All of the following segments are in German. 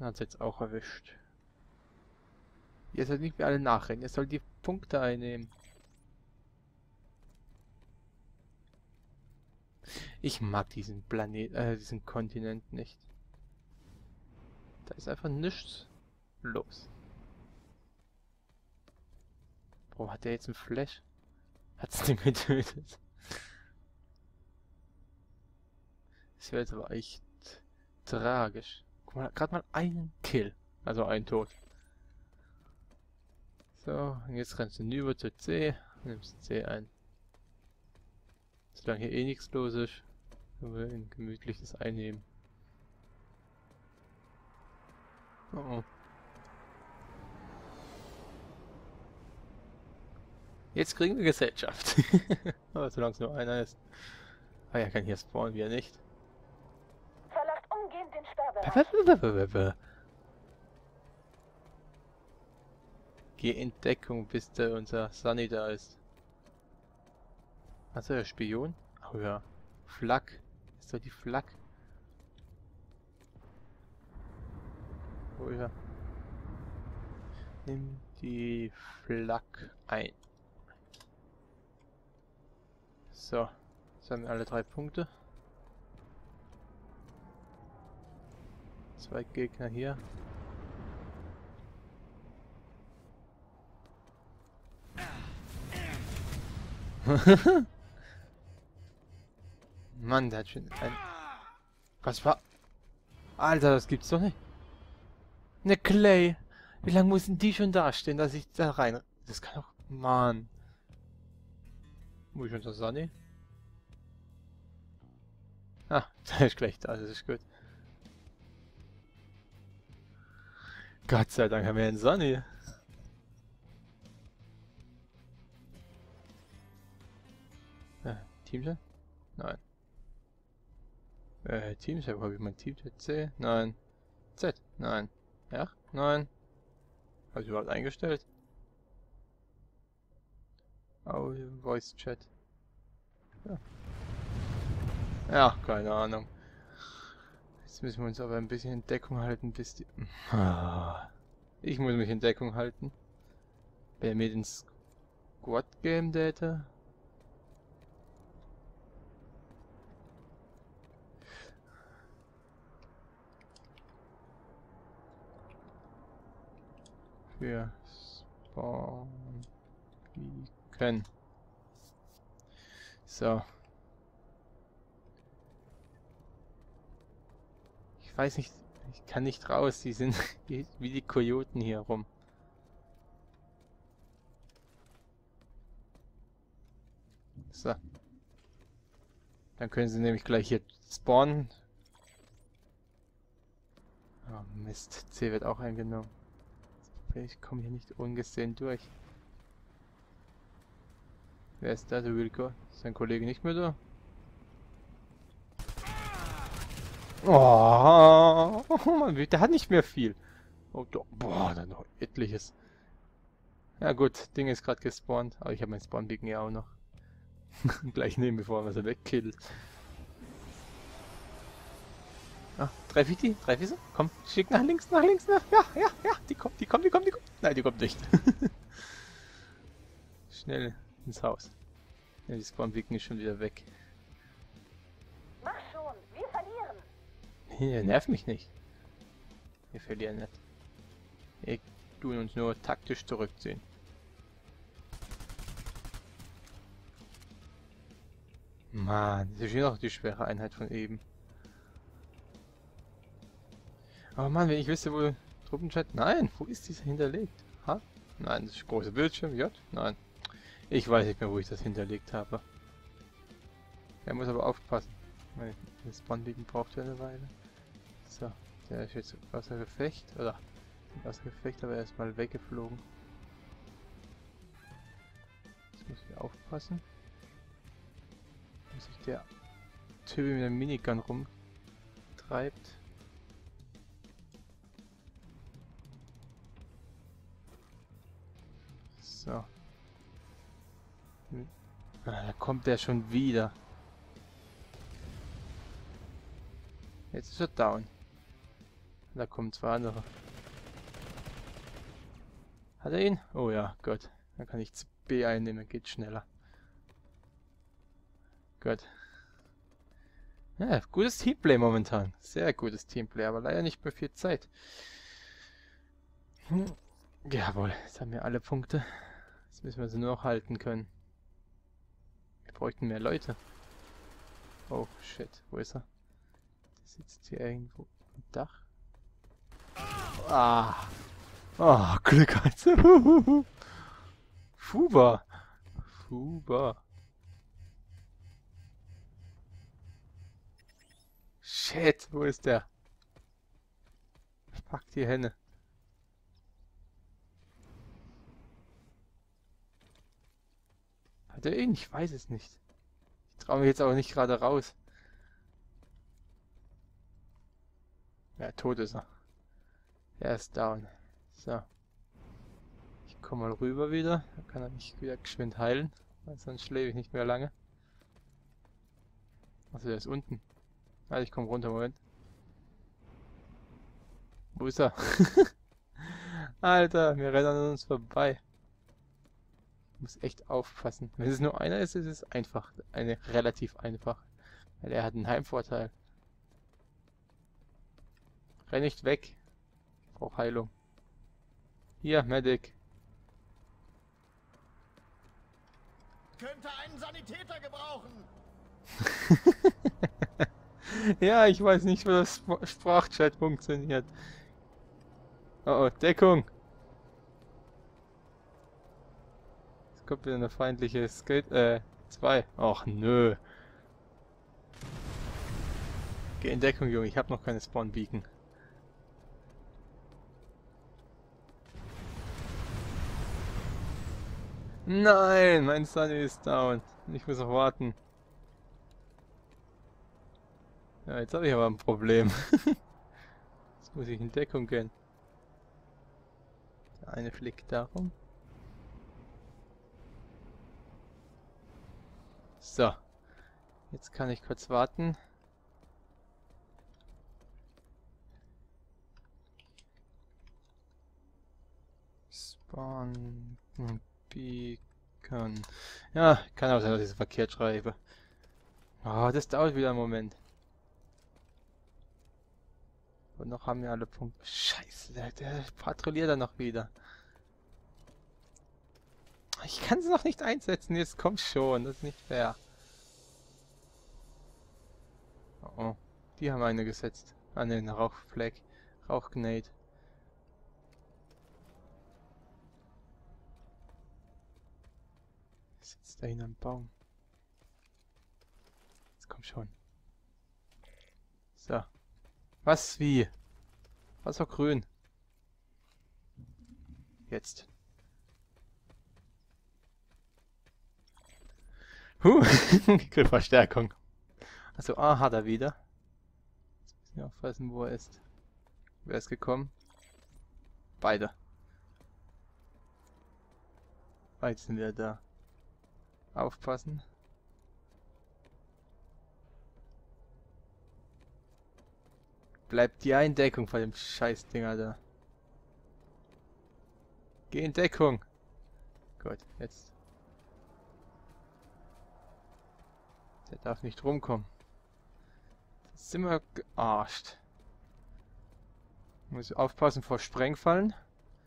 Hat es jetzt auch erwischt. Ihr sollt nicht mehr alle nachrennen. Ihr sollt die Punkte einnehmen. Ich mag diesen diesen Kontinent nicht. Da ist einfach nichts los. Warum hat der jetzt einen Flash? Hat's den getötet? Das wäre jetzt aber echt tragisch. Guck mal, gerade mal einen Kill. Also einen Tod. So, und jetzt rennst du hinüber zu C. Nimmst C ein. Solange hier eh nichts los ist, können wir ein gemütliches einnehmen. Oh oh. Jetzt kriegen wir Gesellschaft. Aber solange es nur einer ist. Ah, er kann hier spawnen, wir nicht. Verlasst umgehend den Sperrbereich. Geh in Deckung, bis unser Sunny da ist. Achso, der Spion? Oh ja. Flak. Ist doch die Flak. Wo ist er? Nimm die Flak ein. So. Jetzt haben wir alle 3 Punkte. 2 Gegner hier. Mann, der hat schon ein... Was war... Alter, das gibt's doch nicht. Ne Clay. Wie lange mussten die schon dastehen, dass ich da rein... Das kann doch... Mann. Wo ist unser Sunny? Ah, da ist gleich da, das ist gut. Gott sei Dank haben wir einen Sunny. Ja, Teamchat? Nein. Teamchat, wo habe ich mein Teamchat? C? Nein. Z? Nein. R? Nein. Habe ich überhaupt eingestellt? Oh, Voice Chat. Ja. Ja, keine Ahnung. Jetzt müssen wir uns aber ein bisschen in Deckung halten, bis die... Ich muss mich in Deckung halten. Wer mir den Squad Game Data? Wir spawnen können. So. Ich weiß nicht, ich kann nicht raus, die sind wie die Kojoten hier rum. So. Dann können sie nämlich gleich hier spawnen. Oh Mist, C wird auch eingenommen. Ich komme hier nicht ungesehen durch. Wer ist da? Der Wilco? Ist sein Kollege nicht mehr da? Oh, Mann, der hat nicht mehr viel. Oh, doch. Boah, dann noch etliches. Ja gut, Ding ist gerade gespawnt, aber ich habe mein Spawn-Beacon ja auch noch. Gleich nehmen, bevor man sie wegkillt. Ah, treffe ich die? Treffe ich sie? Komm, schick nach links, nach links, nach... Ja, ja, ja, die kommt, die kommt, die kommt, die kommt. Nein, die kommt nicht. Schnell ins Haus. Ja, die Spawn-Beacon ist schon wieder weg. Mach schon, wir verlieren. Hier, nerv mich nicht. Wir verlieren nicht. Wir tun uns nur taktisch zurückziehen. Mann, das ist ja noch die schwere Einheit von eben. Aber Mann, wenn ich wüsste, wo Truppenchat... Nein, wo ist dieser hinterlegt? Ha? Nein, das ist große Bildschirm. J? Nein. Ich weiß nicht mehr, wo ich das hinterlegt habe. Er muss aber aufpassen. Mein Spawn-Beacon braucht ja eine Weile. So, der ist jetzt außer Gefecht. Oder außer Gefecht, aber erstmal weggeflogen. Jetzt muss ich aufpassen. Dass sich der Typ mit der Minigun rumtreibt. So. Ah, da kommt der schon wieder. Jetzt ist er down. Da kommen zwei andere. Hat er ihn? Oh ja, Gott. Dann kann ich B einnehmen, geht schneller. Gut. Ja, gutes Teamplay momentan. Sehr gutes Teamplay, aber leider nicht mehr viel Zeit. Jawohl, jetzt haben wir alle Punkte. Jetzt müssen wir sie nur noch halten können. Wir bräuchten mehr Leute. Oh, shit. Wo ist er? Der sitzt hier irgendwo am Dach. Ah! Oh, Glück halt. Fuba! Fuba! Shit, wo ist der? Fuck die Henne. Hat er ihn? Ich weiß es nicht. Ich traue mich jetzt aber nicht gerade raus. Ja, tot ist er. Er ist down. So. Ich komme mal rüber wieder. Dann kann er mich wieder geschwind heilen. Weil sonst schläfe ich nicht mehr lange. Also der ist unten. Also ich komme runter, Moment. Wo ist er? Alter, wir rennen an uns vorbei. Ich muss echt aufpassen. Wenn es nur einer ist, ist es einfach. Relativ einfach. Weil er hat einen Heimvorteil. Renn nicht weg. Ich brauche Heilung. Hier, Medic. Könnte einen Sanitäter gebrauchen. Ja, ich weiß nicht, wo das Sprachchat funktioniert. Oh, oh, Deckung. Jetzt kommt wieder eine feindliche Skate, 2. Och, nö. Geh in Deckung, Junge. Ich habe noch keine Spawn-Beacon. Nein, mein Sunny ist down. Ich muss noch warten. Ja, jetzt habe ich aber ein Problem. Jetzt muss ich in Deckung gehen. Der eine fliegt darum. So. Jetzt kann ich kurz warten. Spawn Beacon. Ja, kann auch sein, dass ich es verkehrt schreibe. Oh, das dauert wieder einen Moment. Und noch haben wir alle Punkte. Scheiße, der patrouilliert dann noch wieder. Ich kann es noch nicht einsetzen, jetzt kommt schon, das ist nicht fair. Oh, oh. Die haben eine gesetzt. Ah ne, eine Rauchfleck. Rauchgnade. Sitzt da hinten am Baum. Jetzt kommt schon. So. Was? Wie? Was war grün? Jetzt. Ich krieg Verstärkung. Also A hat er wieder. Jetzt müssen wir aufpassen, wo er ist. Wer ist gekommen? Beide. Beide sind wieder da. Aufpassen. Bleibt die Eindeckung von dem Scheißdinger da. Geh in Deckung. Gut, jetzt. Der darf nicht rumkommen. Jetzt sind wir gearscht. Muss aufpassen vor Sprengfallen.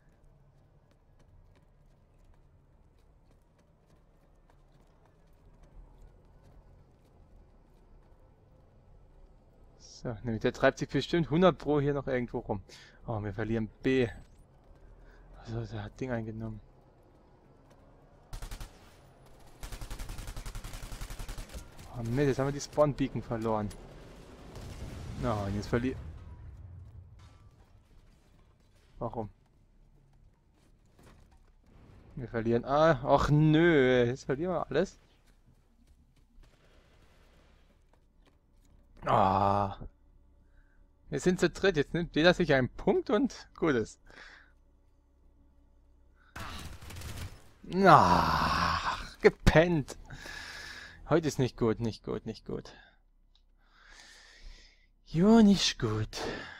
So, nämlich der treibt sich bestimmt 100 Pro hier noch irgendwo rum. Oh, wir verlieren B. Also, der hat Ding eingenommen. Oh Mist, jetzt haben wir die Spawn-Beacon verloren. Na, und jetzt verlieren... Warum? Wir verlieren... Ah, ach nö, jetzt verlieren wir alles. Ah. Wir sind zu dritt, jetzt nimmt jeder sich einen Punkt und gut ist. Ach, gepennt. Heute ist nicht gut, nicht gut, nicht gut. Jo, nicht gut.